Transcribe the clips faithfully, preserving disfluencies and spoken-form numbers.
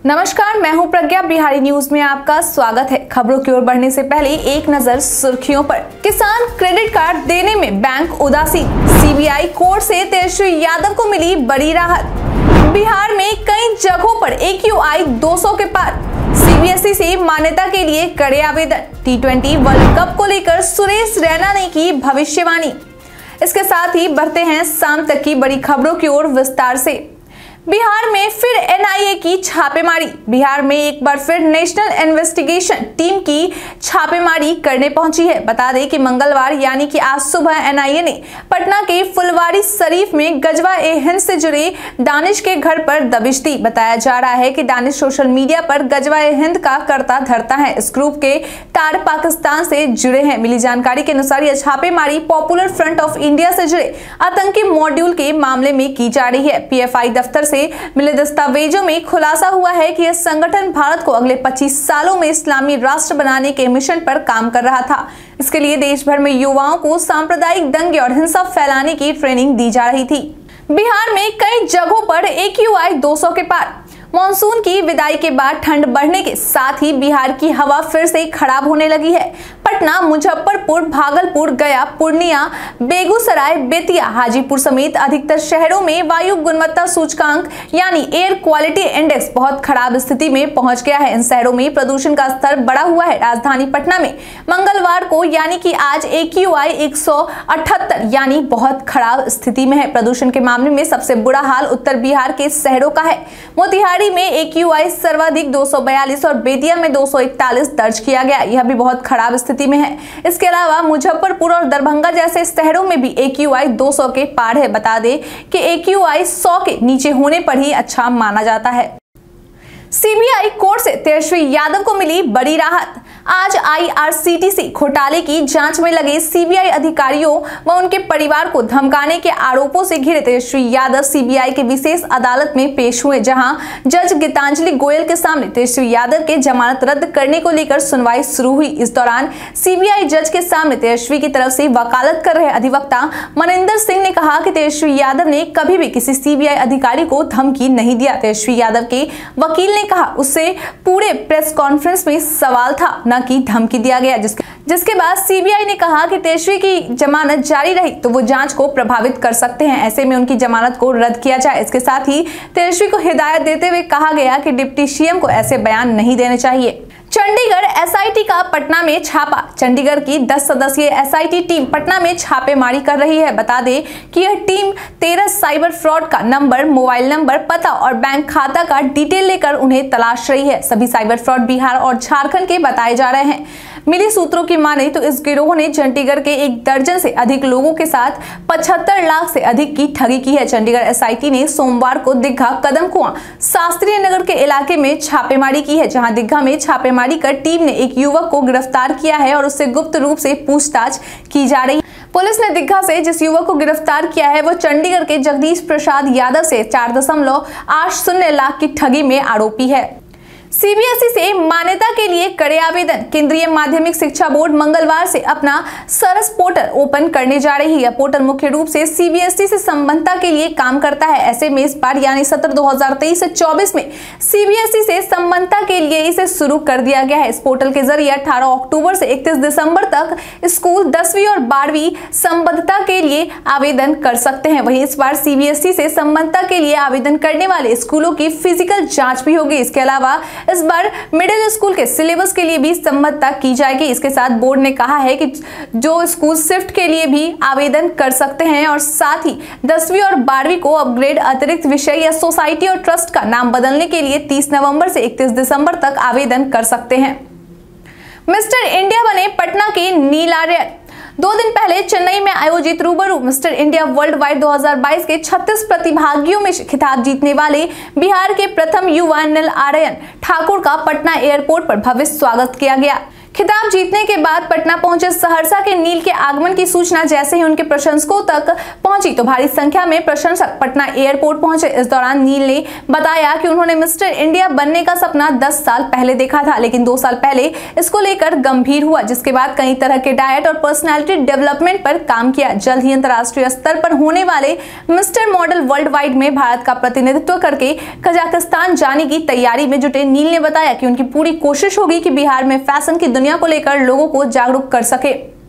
नमस्कार, मैं हूं प्रज्ञा। बिहारी न्यूज में आपका स्वागत है। खबरों की ओर बढ़ने से पहले एक नजर सुर्खियों पर। किसान क्रेडिट कार्ड देने में बैंक उदासीन, सीबीआई कोर्ट से तेजस्वी यादव को मिली बड़ी राहत। बिहार में कई जगहों पर एक्यूआई दो सौ के पार, सीबीएसई से मान्यता के लिए करे आवेदन। टी ट्वेंटी वर्ल्ड कप को लेकर सुरेश रैना ने की भविष्यवाणी। इसके साथ ही बढ़ते हैं शाम तक की बड़ी खबरों की ओर विस्तार से। बिहार में फिर एनआईए की छापेमारी। बिहार में एक बार फिर नेशनल इन्वेस्टिगेशन टीम की छापेमारी करने पहुंची है। बता दें कि मंगलवार यानी कि आज सुबह एनआईए ने पटना के फुलवारी शरीफ में गजवा ए हिंद से जुड़े दानिश के घर पर दबिश दी। बताया जा रहा है कि दानिश सोशल मीडिया पर गजवा ए हिंद का करता धरता है। इस ग्रुप के तार पाकिस्तान से जुड़े हैं। मिली जानकारी के अनुसार यह छापेमारी पॉपुलर फ्रंट ऑफ इंडिया से जुड़े आतंकी मॉड्यूल के मामले में की जा रही है। पीएफआई दफ्तर से मिले दस्तावेजों में खुलासा हुआ है कि यह संगठन भारत को अगले पच्चीस सालों में इस्लामी राष्ट्र बनाने के मिशन पर काम कर रहा था। इसके लिए देश भर में युवाओं को सांप्रदायिक दंगे और हिंसा फैलाने की ट्रेनिंग दी जा रही थी। बिहार में कई जगहों पर एक्यूआई दो सौ के पार। मॉनसून की विदाई के बाद ठंड बढ़ने के साथ ही बिहार की हवा फिर से खराब होने लगी है। पटना, मुजफ्फरपुर, भागलपुर, गया, पूर्णिया, बेगूसराय, बेतिया, हाजीपुर समेत अधिकतर शहरों में वायु गुणवत्ता सूचकांक यानी एयर क्वालिटी इंडेक्स बहुत खराब स्थिति में पहुंच गया है। इन शहरों में प्रदूषण का स्तर बढ़ा हुआ है। राजधानी पटना में मंगलवार को यानी कि आज एक्यूआई एक सौ अठहत्तर यानी बहुत खराब स्थिति में है। प्रदूषण के मामले में सबसे बुरा हाल उत्तर बिहार के शहरों का है। मोतिहारी में एक्यूआई सर्वाधिक दो सौ बयालीस और बेतिया में दो सौ इकतालीस दर्ज किया गया। यह भी बहुत खराब स्थिति में है। इसके अलावा मुजफ्फरपुर और दरभंगा जैसे शहरों में भी एक्यूआई दो सौ के पार है। बता दें कि एक्यूआई सौ के नीचे होने पर ही अच्छा माना जाता है। सीबीआई कोर्ट से तेजस्वी यादव को मिली बड़ी राहत। आज आईआरसीटीसी घोटाले की जांच में लगे सीबीआई अधिकारियों व उनके परिवार को धमकाने के आरोपों से घिरे तेजस्वी यादव सीबीआई के विशेष अदालत में पेश हुए, जहां जज गीतांजलि गोयल के सामने तेजस्वी यादव के जमानत रद्द करने को लेकर सुनवाई शुरू हुई। इस दौरान सीबीआई जज के सामने तेजस्वी की तरफ से वकालत कर रहे अधिवक्ता मनिंदर सिंह ने कहा कि तेजस्वी यादव ने कभी भी किसी सीबीआई अधिकारी को धमकी नहीं दिया। तेजस्वी यादव के वकील ने कहा उससे पूरे प्रेस कॉन्फ्रेंस में सवाल था, न की धमकी दिया गया। जिसके जिसके बाद सीबीआई ने कहा कि तेजस्वी की जमानत जारी रही तो वो जांच को प्रभावित कर सकते हैं, ऐसे में उनकी जमानत को रद्द किया जाए। इसके साथ ही तेजस्वी को हिदायत देते हुए कहा गया कि डिप्टी सीएम को ऐसे बयान नहीं देने चाहिए। चंडीगढ़ एसआईटी का पटना में छापा। चंडीगढ़ की दस सदस्यीय एसआईटी टीम पटना में छापेमारी कर रही है। बता दें कि यह टीम तेरह साइबर फ्रॉड का नंबर, मोबाइल नंबर, पता और बैंक खाता का डिटेल लेकर उन्हें तलाश रही है। सभी साइबर फ्रॉड बिहार और झारखंड के बताए जा रहे हैं। मिली सूत्रों की माने तो इस गिरोह ने चंडीगढ़ के एक दर्जन से अधिक लोगों के साथ पचहत्तर लाख से अधिक की ठगी की है। चंडीगढ़ एसआईटी ने सोमवार को दिघा, कदमकुआं, शास्त्रीय नगर के इलाके में छापेमारी की है, जहां दिघा में छापेमारी कर टीम ने एक युवक को गिरफ्तार किया है और उससे गुप्त रूप से पूछताछ की जा रही है। पुलिस ने दिघा से जिस युवक को गिरफ्तार किया है वो चंडीगढ़ के जगदीश प्रसाद यादव से चार दशमलव आठ शून्य लाख की ठगी में आरोपी है। सीबीएसई से मान्यता के लिए करे आवेदन। केंद्रीय माध्यमिक शिक्षा बोर्ड मंगलवार से अपना सरस पोर्टल ओपन करने जा रही है। यह पोर्टल मुख्य रूप से सीबीएसई से संबद्धता के लिए काम करता है। ऐसे में इस बार यानी सत्र दो हजार तेईस से चौबीस में सीबीएसई से संबद्धता के लिए इसे शुरू कर दिया गया है। इस पोर्टल के जरिए अठारह अक्टूबर से इकतीस दिसंबर तक स्कूल दसवीं और बारहवीं संबद्धता के लिए आवेदन कर सकते हैं। वहीं इस बार सीबीएसई से संबद्धता के लिए आवेदन करने वाले स्कूलों की फिजिकल जाँच भी होगी। इसके अलावा इस बार मिडिल स्कूल के सिलेबस के लिए भी संबद्धता की जाएगी। इसके साथ बोर्ड ने कहा है कि जो स्कूल शिफ्ट के लिए भी आवेदन कर सकते हैं और साथ ही दसवीं और बारहवीं को अपग्रेड, अतिरिक्त विषय या सोसाइटी और ट्रस्ट का नाम बदलने के लिए तीस नवंबर से इकतीस दिसंबर तक आवेदन कर सकते हैं। मिस्टर इंडिया बने पटना के नीलार्यन। दो दिन पहले चेन्नई में आयोजित रूबरू मिस्टर इंडिया वर्ल्ड वाइड दो हजार बाईस के छत्तीस प्रतिभागियों में खिताब जीतने वाले बिहार के प्रथम युवा नीलार्यन ठाकुर का पटना एयरपोर्ट पर भव्य स्वागत किया गया। खिताब जीतने के बाद पटना पहुंचे सहरसा के नील के आगमन की सूचना जैसे ही उनके प्रशंसकों तक पहुंची तो भारी संख्या में प्रशंसक पटना एयरपोर्ट पहुंचे। इस दौरान नील ने बताया कि उन्होंने मिस्टर इंडिया बनने का सपना दस साल पहले देखा था, लेकिन दो साल पहले इसको लेकर गंभीर हुआ, जिसके बाद कई तरह के डाइट और पर्सनैलिटी डेवलपमेंट पर काम किया। जल्द ही अंतर्राष्ट्रीय स्तर पर होने वाले मिस्टर मॉडल वर्ल्ड वाइड में भारत का प्रतिनिधित्व करके कजाकिस्तान जाने की तैयारी में जुटे नील ने बताया कि उनकी पूरी कोशिश होगी कि बिहार में फैशन की दुनिया को लेकर लोगों को जागरूक कर सके।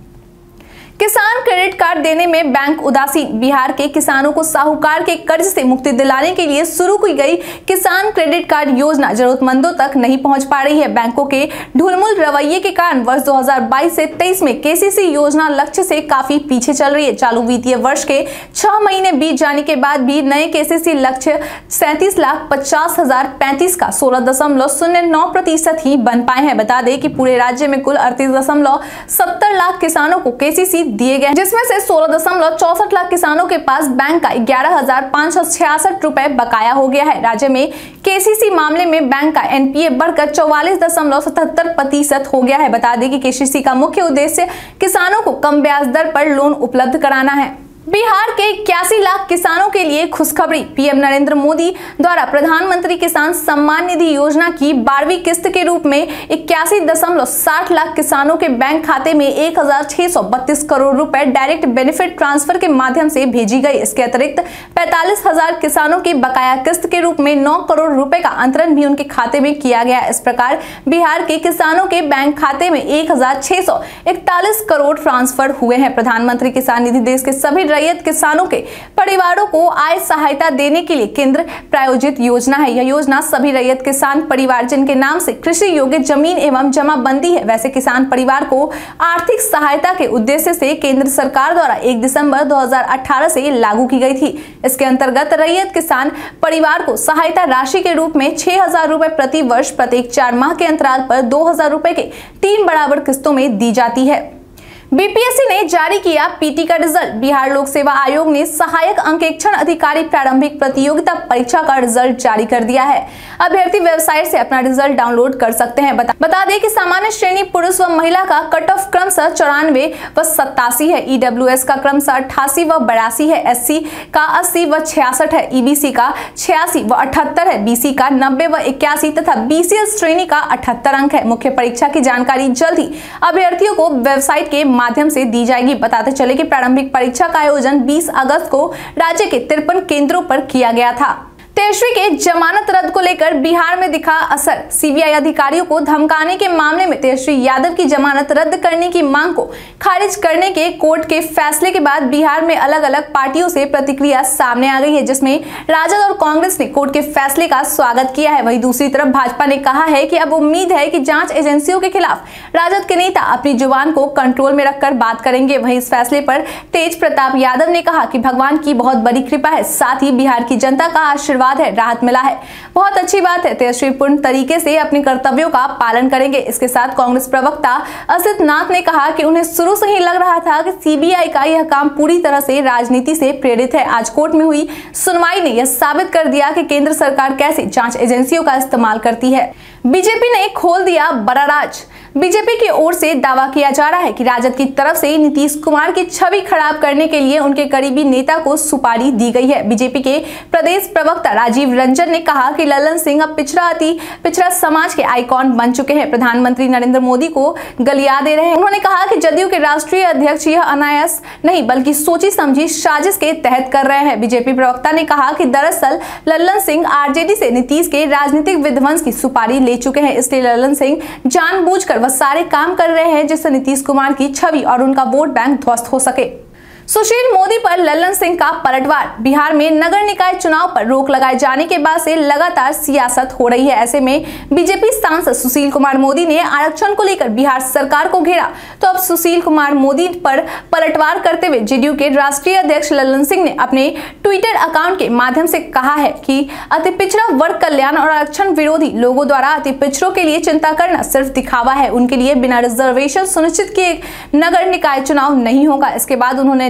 किसान क्रेडिट कार्ड देने में बैंक उदासीन। बिहार के किसानों को साहूकार के कर्ज से मुक्ति दिलाने के लिए शुरू की गई किसान क्रेडिट कार्ड योजना जरूरतमंदों तक नहीं पहुंच पा रही है। बैंकों के ढुलमुल रवैये के कारण वर्ष दो हज़ार बाईस से तेईस में केसीसी योजना लक्ष्य से काफी पीछे चल रही है। चालू वित्तीय वर्ष के छह महीने बीत जाने के बाद भी नए केसीसी लक्ष्य सैंतीस लाख पचास हजार पैंतीस का सोलह दशमलव शून्य नौ प्रतिशत ही बन पाए हैं। बता दें कि पूरे राज्य में कुल अड़तीस दशमलव सत्तर लाख किसानों को केसीसी दिए गए, जिसमें से सोलह दशमलव चौसठ लाख किसानों के पास बैंक का ग्यारह हजार पाँच सौ छियासठ रुपए बकाया हो गया है। राज्य में केसीसी मामले में बैंक का एनपीए बढ़कर चौवालीस दशमलव सतहत्तर प्रतिशत हो गया है। बता दें कि केसीसी का मुख्य उद्देश्य किसानों को कम ब्याज दर पर लोन उपलब्ध कराना है। बिहार के इक्यासी लाख किसानों के लिए खुशखबरी। पीएम नरेंद्र मोदी द्वारा प्रधानमंत्री किसान सम्मान निधि योजना की बारहवीं किस्त के रूप में इक्यासी दशमलव साठ लाख किसानों के बैंक खाते में एक हजार छह सौ बत्तीस करोड़ रुपए डायरेक्ट बेनिफिट ट्रांसफर के माध्यम से भेजी गई। इसके अतिरिक्त पैंतालीस हजार किसानों की बकाया किस्त के रूप में नौ करोड़ रुपए का अंतरण भी उनके खाते में किया गया। इस प्रकार बिहार के किसानों के बैंक खाते में एक हजार छह सौ इकतालीस करोड़ ट्रांसफर हुए हैं। प्रधानमंत्री किसान निधि देश के सभी रैयत किसानों के परिवारों को आय सहायता देने के लिए केंद्र प्रायोजित योजना है। यह योजना सभी रैयत किसान परिवार जिनके नाम से कृषि योग्य जमीन एवं जमाबंदी है वैसे किसान परिवार को आर्थिक सहायता के उद्देश्य से केंद्र सरकार द्वारा एक दिसंबर दो हज़ार अठारह से लागू की गई थी। इसके अंतर्गत रैयत किसान परिवार को सहायता राशि के रूप में छह हजार रुपए प्रति वर्ष प्रत्येक चार माह के अंतराल पर दो हजार रुपए के तीन बराबर किस्तों में दी जाती है। बीपीएससी ने जारी किया पीटी का रिजल्ट। बिहार लोक सेवा आयोग ने सहायक अंकेक्षण अधिकारी प्रारंभिक प्रतियोगिता परीक्षा का रिजल्ट जारी कर दिया है। अभ्यर्थी वेबसाइट से अपना रिजल्ट डाउनलोड कर सकते हैं। बता, बता दें कि सामान्य श्रेणी पुरुष व महिला का कट ऑफ क्रमशः चौरानवे व सत्तासी है। ईडब्ल्यूएस का क्रमशः अट्ठासी व बयासी है। एससी का अस्सी व छियासठ है। ईबीसी का छियासी व अठहत्तर है। बीसी का नब्बे व इक्यासी तथा बीसीएस श्रेणी का अठहत्तर अंक है। मुख्य परीक्षा की जानकारी जल्द ही अभ्यर्थियों को वेबसाइट के माध्यम से दी जाएगी। बताते चले कि प्रारंभिक परीक्षा का आयोजन बीस अगस्त को राज्य के तिरपन केंद्रों पर किया गया था। तेजस्वी के जमानत रद्द को लेकर बिहार में दिखा असर। सीबीआई अधिकारियों को धमकाने के मामले में तेजस्वी यादव की जमानत रद्द करने की मांग को खारिज करने के कोर्ट के फैसले के बाद बिहार में अलग अलग पार्टियों से प्रतिक्रिया सामने आ गई है, जिसमें राजद और कांग्रेस ने कोर्ट के फैसले का स्वागत किया है। वहीं दूसरी तरफ भाजपा ने कहा है कि अब उम्मीद है कि जांच एजेंसियों के खिलाफ राजद के नेता अपनी जुबान को कंट्रोल में रखकर बात करेंगे। वहीं इस फैसले पर तेज प्रताप यादव ने कहा कि भगवान की बहुत बड़ी कृपा है, साथ ही बिहार की जनता का आशीर्वाद है, राहत मिला है। बहुत अच्छी बात है। तेजस्वी पूर्ण तरीके से अपने कर्तव्यों का पालन करेंगे। इसके साथ कांग्रेस प्रवक्ता असित नाथ ने कहा कि उन्हें शुरू से ही लग रहा था कि सीबीआई का यह काम पूरी तरह से राजनीति से प्रेरित है। आज कोर्ट में हुई सुनवाई ने यह साबित कर दिया कि केंद्र सरकार कैसे जांच एजेंसियों का इस्तेमाल करती है। बीजेपी ने खोल दिया बड़ा राज। बीजेपी की ओर से दावा किया जा रहा है कि राजद की तरफ से नीतीश कुमार की छवि खराब करने के लिए उनके करीबी नेता को सुपारी दी गई है। बीजेपी के प्रदेश प्रवक्ता राजीव रंजन ने कहा कि लल्लन सिंह अब पिछड़ा अति पिछड़ा समाज के आइकॉन बन चुके हैं, प्रधानमंत्री नरेंद्र मोदी को गलिया दे रहे हैं। उन्होंने कहा कि जदयू के राष्ट्रीय अध्यक्ष यह अनायास नहीं बल्कि सोची समझी साजिश के तहत कर रहे हैं। बीजेपी प्रवक्ता ने कहा कि दरअसल लल्लन सिंह आरजेडी से नीतीश के राजनीतिक विध्वंस की सुपारी ले चुके हैं, इसलिए लल्लन सिंह जानबूझकर सारे काम कर रहे हैं जिससे नीतीश कुमार की छवि और उनका वोट बैंक ध्वस्त हो सके। सुशील मोदी पर लल्लन सिंह का पलटवार। बिहार में नगर निकाय चुनाव पर रोक लगाए जाने के बाद से लगातार सियासत हो रही है। ऐसे में बीजेपी सांसद सुशील कुमार मोदी ने आरक्षण को लेकर बिहार सरकार को घेरा, तो अब सुशील कुमार मोदी पर पलटवार करते हुए जेडीयू के राष्ट्रीय अध्यक्ष लल्लन सिंह ने अपने ट्विटर अकाउंट के माध्यम से कहा है कि अति पिछड़ा वर्ग कल्याण और आरक्षण विरोधी लोगों द्वारा अति पिछड़ों के लिए चिंता करना सिर्फ दिखावा है। उनके लिए बिना रिजर्वेशन सुनिश्चित किए नगर निकाय चुनाव नहीं होगा। इसके बाद उन्होंने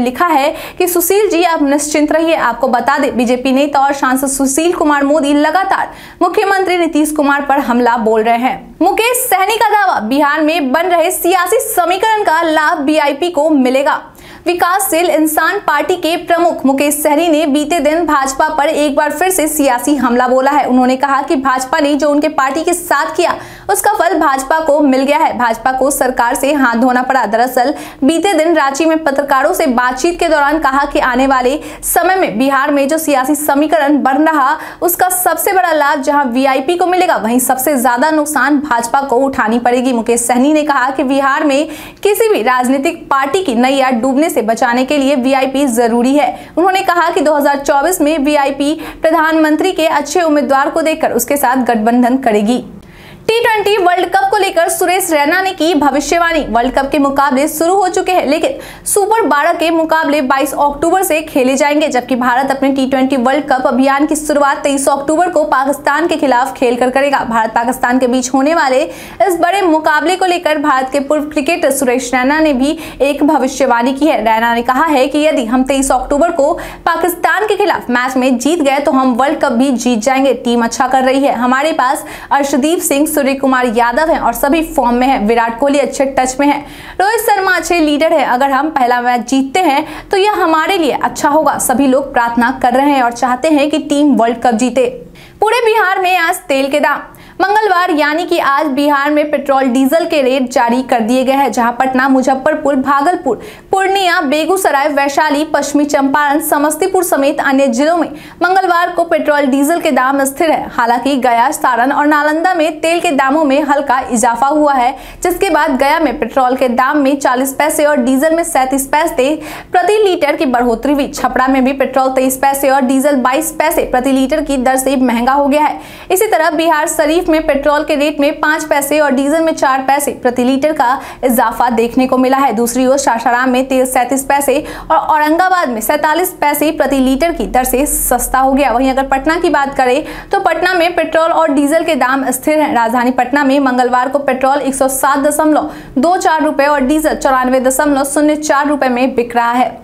लिखा है कि सुशील जी आप निश्चिंत रहिए। आपको बता दें, बीजेपी नेता और सांसद सुशील कुमार मोदी लगातार मुख्यमंत्री नीतीश कुमार पर हमला बोल रहे हैं। मुकेश सहनी का दावा, बिहार में बन रहे सियासी समीकरण का लाभ वीआईपी को मिलेगा। विकासशील इंसान पार्टी के प्रमुख मुकेश सहनी ने बीते दिन भाजपा पर एक बार फिर से सियासी हमला बोला है। उन्होंने कहा कि भाजपा ने जो उनके पार्टी के साथ किया उसका फल भाजपा को मिल गया है। भाजपा को सरकार से हाथ धोना पड़ा। दरअसल बीते दिन रांची में पत्रकारों से बातचीत के दौरान कहा कि आने वाले समय में बिहार में जो सियासी समीकरण बन रहा उसका सबसे बड़ा लाभ जहां वीआईपी को मिलेगा, वहीं सबसे ज्यादा नुकसान भाजपा को उठानी पड़ेगी। मुकेश सहनी ने कहा कि बिहार में किसी भी राजनीतिक पार्टी की नैया डूबने से बचाने के लिए वीआईपी जरूरी है। उन्होंने कहा कि दो हज़ार चौबीस में वीआईपी प्रधानमंत्री के अच्छे उम्मीदवार को देखकर उसके साथ गठबंधन करेगी। टी ट्वेंटी वर्ल्ड कप को लेकर सुरेश रैना ने की भविष्यवाणी। वर्ल्ड कप के मुकाबले शुरू हो चुके हैं, लेकिन सुपर बारह के मुकाबले बाईस अक्टूबर से खेले जाएंगे, जबकि भारत अपने टी ट्वेंटी वर्ल्ड कप अभियान की शुरुआत तेईस अक्टूबर को पाकिस्तान के खिलाफ खेलकर करेगा। भारत पाकिस्तान के बीच होने वाले इस बड़े मुकाबले को लेकर भारत के पूर्व क्रिकेटर सुरेश रैना ने भी एक भविष्यवाणी की है। रैना ने कहा है कि यदि हम तेईस अक्टूबर को पाकिस्तान के खिलाफ मैच में जीत गए तो हम वर्ल्ड कप भी जीत जाएंगे। टीम अच्छा कर रही है, हमारे पास अर्शदीप सिंह, सूर्य कुमार यादव हैं और सभी फॉर्म में हैं। विराट कोहली अच्छे टच में है, रोहित शर्मा अच्छे लीडर है। अगर हम पहला मैच जीतते हैं तो यह हमारे लिए अच्छा होगा। सभी लोग प्रार्थना कर रहे हैं और चाहते हैं कि टीम वर्ल्ड कप जीते। पूरे बिहार में आज तेल के दाम। मंगलवार यानी कि आज बिहार में पेट्रोल डीजल के रेट जारी कर दिए गए हैं, जहां पटना, मुजफ्फरपुर, भागलपुर, पूर्णिया, बेगूसराय, वैशाली, पश्चिमी चंपारण, समस्तीपुर समेत अन्य जिलों में मंगलवार को पेट्रोल डीजल के दाम स्थिर है। हालांकि गया, सारण और नालंदा में तेल के दामों में हल्का इजाफा हुआ है, जिसके बाद गया में पेट्रोल के दाम में चालीस पैसे और डीजल में सैंतीस पैसे प्रति लीटर की बढ़ोतरी हुई। छपरा में भी पेट्रोल तेईस पैसे और डीजल बाईस पैसे प्रति लीटर की दर से महंगा हो गया है। इसी तरह बिहार शरीफ में पेट्रोल के रेट में पांच पैसे और डीजल में चार पैसे प्रति लीटर का इजाफा देखने को मिला है। दूसरी ओर सासाराम में तेल सैंतीस पैसे और औरंगाबाद में सैंतालीस पैसे प्रति लीटर की दर से सस्ता हो गया। वहीं अगर पटना की बात करें तो पटना में पेट्रोल और डीजल के दाम स्थिर हैं। राजधानी पटना में मंगलवार को पेट्रोल एक सौ सात दशमलव दो चार रुपए और डीजल चौरानवे दशमलव शून्य चार रुपए में बिक रहा है।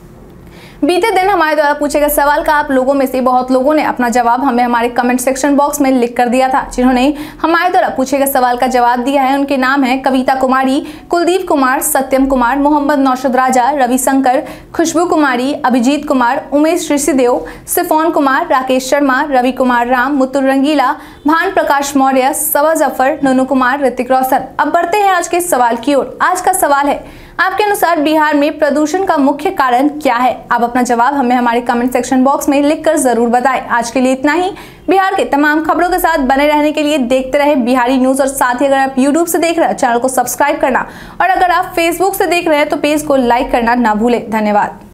बीते दिन हमारे द्वारा पूछे गए सवाल का आप लोगों में से बहुत लोगों ने अपना जवाब हमें हमारे कमेंट सेक्शन बॉक्स में लिख कर दिया था। जिन्होंने हमारे द्वारा पूछे गए सवाल का जवाब दिया है उनके नाम है कविता कुमारी, कुलदीप कुमार, सत्यम कुमार, मोहम्मद नौशद राजा, रविशंकर, खुशबू कुमारी, अभिजीत कुमार, उमेश ऋषिदेव, सिफोन कुमार, राकेश शर्मा, रवि कुमार राम, मुतुर रंगीला, भान प्रकाश मौर्य, सबा जफर, नोनू कुमार, ऋतिक रोशन। अब बढ़ते हैं आज के सवाल की ओर। आज का सवाल है, आपके अनुसार बिहार में प्रदूषण का मुख्य कारण क्या है? आप अपना जवाब हमें हमारे कमेंट सेक्शन बॉक्स में लिखकर जरूर बताएं। आज के लिए इतना ही। बिहार के तमाम खबरों के साथ बने रहने के लिए देखते रहे बिहारी न्यूज और साथ ही अगर आप यूट्यूब से देख रहे हैं चैनल को सब्सक्राइब करना और अगर आप फेसबुक से देख रहे हैं तो पेज को लाइक करना ना भूलें। धन्यवाद।